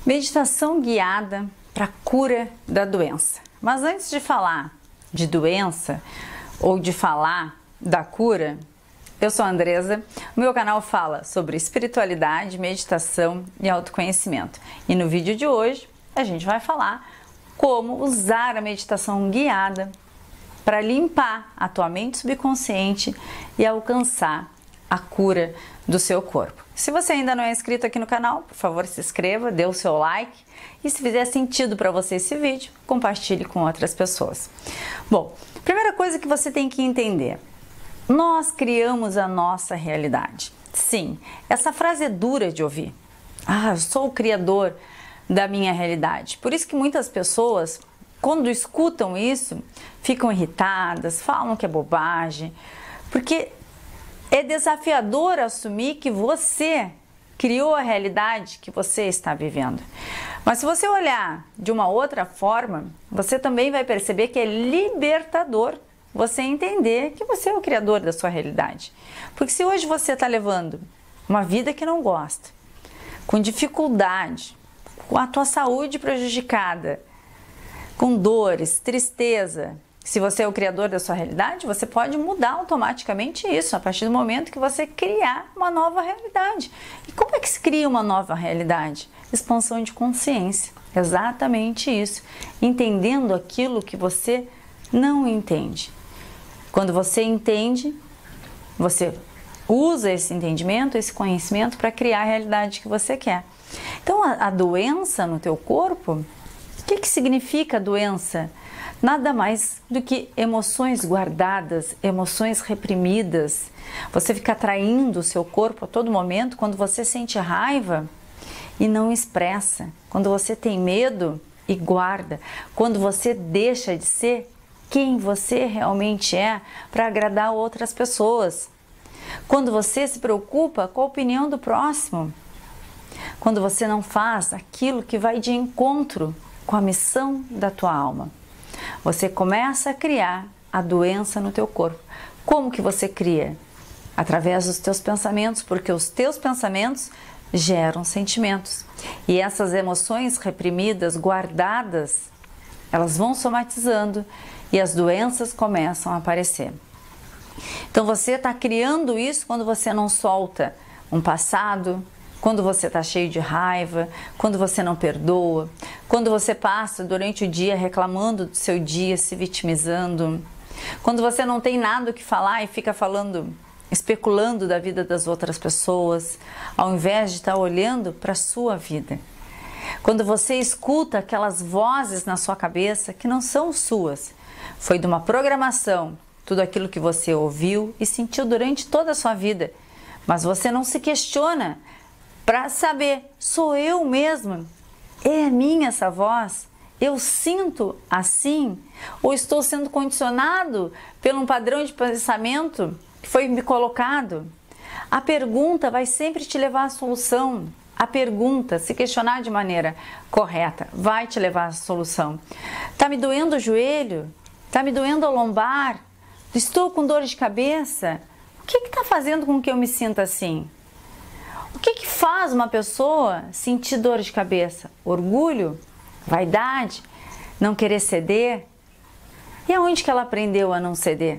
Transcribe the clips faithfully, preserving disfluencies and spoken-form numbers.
Meditação guiada para a cura da doença. Mas antes de falar de doença ou de falar da cura, eu sou a Andresa, o meu canal fala sobre espiritualidade, meditação e autoconhecimento. E no vídeo de hoje a gente vai falar como usar a meditação guiada para limpar a tua mente subconsciente e alcançar a cura do seu corpo. Se você ainda não é inscrito aqui no canal, por favor, se inscreva, dê o seu like e se fizer sentido para você esse vídeo, compartilhe com outras pessoas. Bom, primeira coisa que você tem que entender, nós criamos a nossa realidade. Sim, essa frase é dura de ouvir. Ah, eu sou o criador da minha realidade. Por isso que muitas pessoas, quando escutam isso, ficam irritadas, falam que é bobagem, porque é desafiador assumir que você criou a realidade que você está vivendo. Mas se você olhar de uma outra forma, você também vai perceber que é libertador você entender que você é o criador da sua realidade. Porque se hoje você está levando uma vida que não gosta, com dificuldade, com a tua saúde prejudicada, com dores, tristeza, se você é o criador da sua realidade, você pode mudar automaticamente isso a partir do momento que você criar uma nova realidade. E como é que se cria uma nova realidade? Expansão de consciência, exatamente isso, entendendo aquilo que você não entende. Quando você entende, você usa esse entendimento, esse conhecimento para criar a realidade que você quer. Então, a, a doença no teu corpo, o que, que significa doença? Nada mais do que emoções guardadas, emoções reprimidas. Você fica traindo o seu corpo a todo momento quando você sente raiva e não expressa. Quando você tem medo e guarda. Quando você deixa de ser quem você realmente é para agradar outras pessoas. Quando você se preocupa com a opinião do próximo. Quando você não faz aquilo que vai de encontro com a missão da tua alma. Você começa a criar a doença no teu corpo. Como que você cria? Através dos teus pensamentos, porque os teus pensamentos geram sentimentos. E essas emoções reprimidas, guardadas, elas vão somatizando e as doenças começam a aparecer. Então você está criando isso quando você não solta um passado, quando você está cheio de raiva, quando você não perdoa, quando você passa durante o dia reclamando do seu dia, se vitimizando, quando você não tem nada o que falar e fica falando, especulando da vida das outras pessoas, ao invés de estar olhando para a sua vida. Quando você escuta aquelas vozes na sua cabeça que não são suas, foi de uma programação, tudo aquilo que você ouviu e sentiu durante toda a sua vida, mas você não se questiona para saber, sou eu mesma? É minha essa voz? Eu sinto assim? Ou estou sendo condicionado por um padrão de pensamento que foi me colocado? A pergunta vai sempre te levar à solução. A pergunta, se questionar de maneira correta, vai te levar à solução. Tá me doendo o joelho? Tá me doendo a lombar? Estou com dor de cabeça? O que está fazendo com que eu me sinta assim? O que que faz uma pessoa sentir dor de cabeça? Orgulho? Vaidade? Não querer ceder? E aonde que ela aprendeu a não ceder?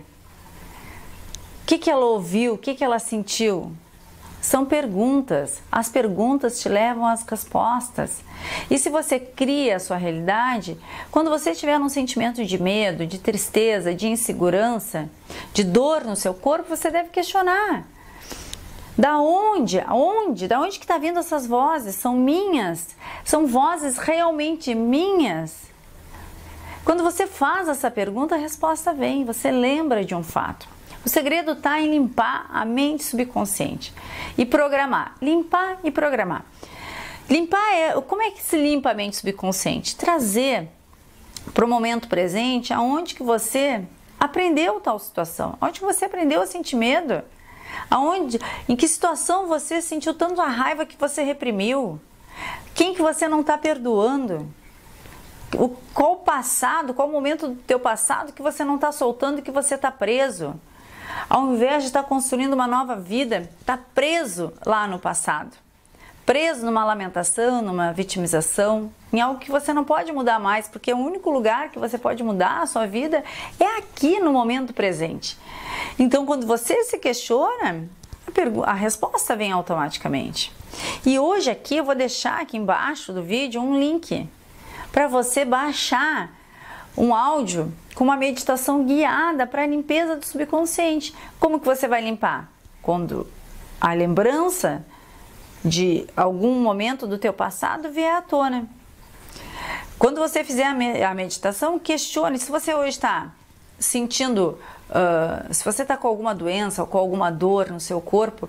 O que que ela ouviu? O que que ela sentiu? São perguntas. As perguntas te levam às respostas. E se você cria a sua realidade, quando você estiver num sentimento de medo, de tristeza, de insegurança, de dor no seu corpo, você deve questionar. Da onde? Aonde? Da onde que está vindo essas vozes? São minhas? São vozes realmente minhas? Quando você faz essa pergunta, a resposta vem. Você lembra de um fato. O segredo está em limpar a mente subconsciente e programar. Limpar e programar. Limpar é... Como é que se limpa a mente subconsciente? Trazer para o momento presente aonde que você aprendeu tal situação. Onde que você aprendeu a sentir medo. Aonde, em que situação você sentiu tanto a raiva que você reprimiu? Quem que você não está perdoando? O, qual o passado, qual o momento do teu passado que você não está soltando e que você está preso? Ao invés de estar construindo uma nova vida, está preso lá no passado. preso numa lamentação, numa vitimização, em algo que você não pode mudar mais, porque o único lugar que você pode mudar a sua vida é aqui no momento presente. Então, quando você se questiona, a, a resposta vem automaticamente. E hoje aqui eu vou deixar aqui embaixo do vídeo um link para você baixar um áudio com uma meditação guiada para a limpeza do subconsciente. Como que você vai limpar? Quando a lembrança de algum momento do teu passado vier à tona. Quando você fizer a meditação, questione se você hoje está sentindo, uh, se você está com alguma doença ou com alguma dor no seu corpo,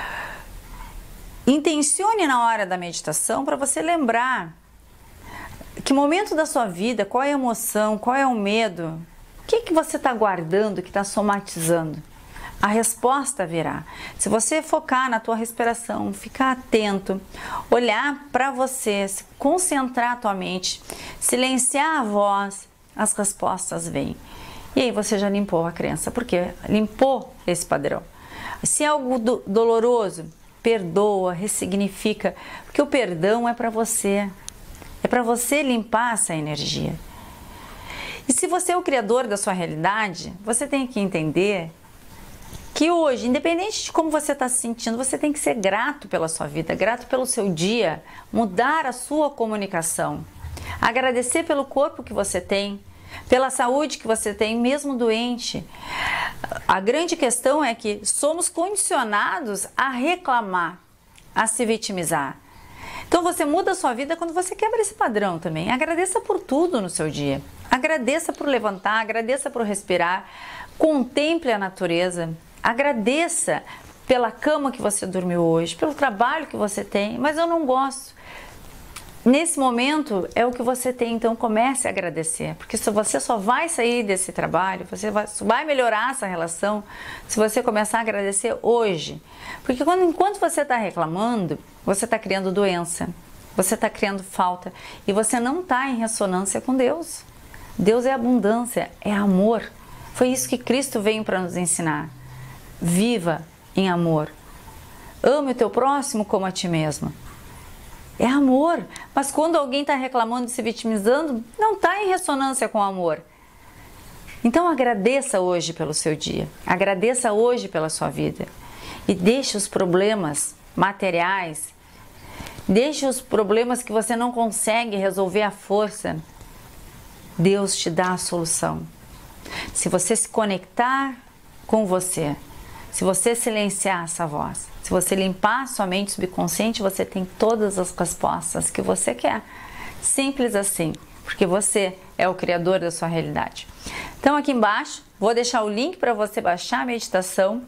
intencione na hora da meditação para você lembrar que momento da sua vida, qual é a emoção, qual é o medo, o que, que você está guardando, que está somatizando. A resposta virá. Se você focar na tua respiração, ficar atento, olhar para você, se concentrar a tua mente, silenciar a voz, as respostas vêm. E aí você já limpou a crença, porque limpou esse padrão. Se é algo do, doloroso, perdoa, ressignifica, porque o perdão é para você. É para você limpar essa energia. E se você é o criador da sua realidade, você tem que entender que hoje, independente de como você está se sentindo, você tem que ser grato pela sua vida, grato pelo seu dia, mudar a sua comunicação, agradecer pelo corpo que você tem, pela saúde que você tem, mesmo doente. A grande questão é que somos condicionados a reclamar, a se vitimizar. Então você muda a sua vida quando você quebra esse padrão também. Agradeça por tudo no seu dia. Agradeça por levantar, agradeça por respirar, contemple a natureza. Agradeça pela cama que você dormiu hoje, pelo trabalho que você tem, mas eu não gosto. Nesse momento é o que você tem, então comece a agradecer, porque se você só vai sair desse trabalho, você vai, vai melhorar essa relação se você começar a agradecer hoje. Porque quando, enquanto você está reclamando, você está criando doença, você está criando falta e você não está em ressonância com Deus. Deus é abundância, é amor. Foi isso que Cristo veio para nos ensinar. Viva em amor. Ame o teu próximo como a ti mesmo. É amor. Mas quando alguém está reclamando e se vitimizando, não está em ressonância com o amor. Então agradeça hoje pelo seu dia. Agradeça hoje pela sua vida. E deixe os problemas materiais, deixe os problemas que você não consegue resolver à força. Deus te dá a solução. Se você se conectar com você, se você silenciar essa voz, se você limpar a sua mente subconsciente, você tem todas as respostas que você quer. Simples assim, porque você é o criador da sua realidade. Então aqui embaixo, vou deixar o link para você baixar a meditação.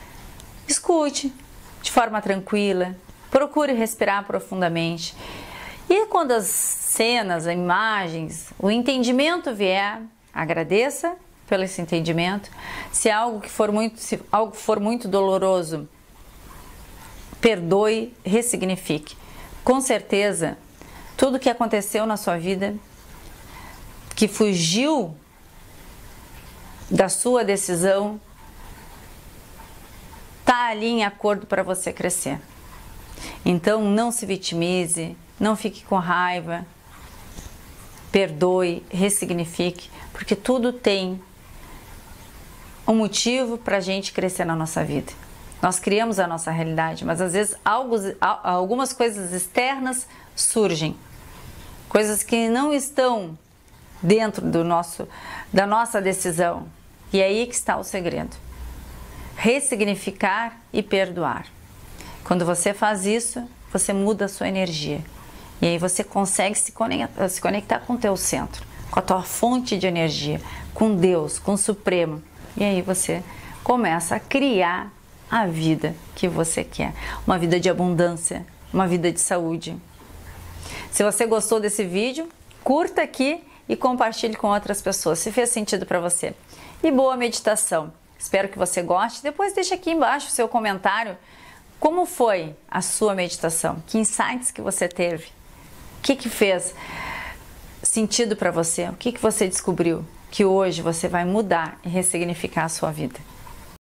Escute de forma tranquila, procure respirar profundamente. E quando as cenas, as imagens, o entendimento vier, agradeça pelo esse entendimento. Se algo que for muito, se algo for muito doloroso, perdoe, ressignifique. Com certeza, tudo que aconteceu na sua vida, que fugiu da sua decisão, está ali em acordo para você crescer. Então não se vitimize, não fique com raiva, perdoe, ressignifique, porque tudo tem um motivo para a gente crescer na nossa vida. Nós criamos a nossa realidade, mas às vezes algo, algumas coisas externas surgem, coisas que não estão dentro do nosso, da nossa decisão. E é aí que está o segredo. Ressignificar e perdoar. Quando você faz isso, você muda a sua energia. E aí você consegue se conectar, se conectar com o teu centro, com a tua fonte de energia, com Deus, com o Supremo. E aí você começa a criar a vida que você quer. Uma vida de abundância, uma vida de saúde. Se você gostou desse vídeo, curta aqui e compartilhe com outras pessoas, se fez sentido para você. E boa meditação. Espero que você goste. Depois deixa aqui embaixo o seu comentário. Como foi a sua meditação? Que insights que você teve? O que que fez sentido para você? O que que você descobriu que hoje você vai mudar e ressignificar a sua vida?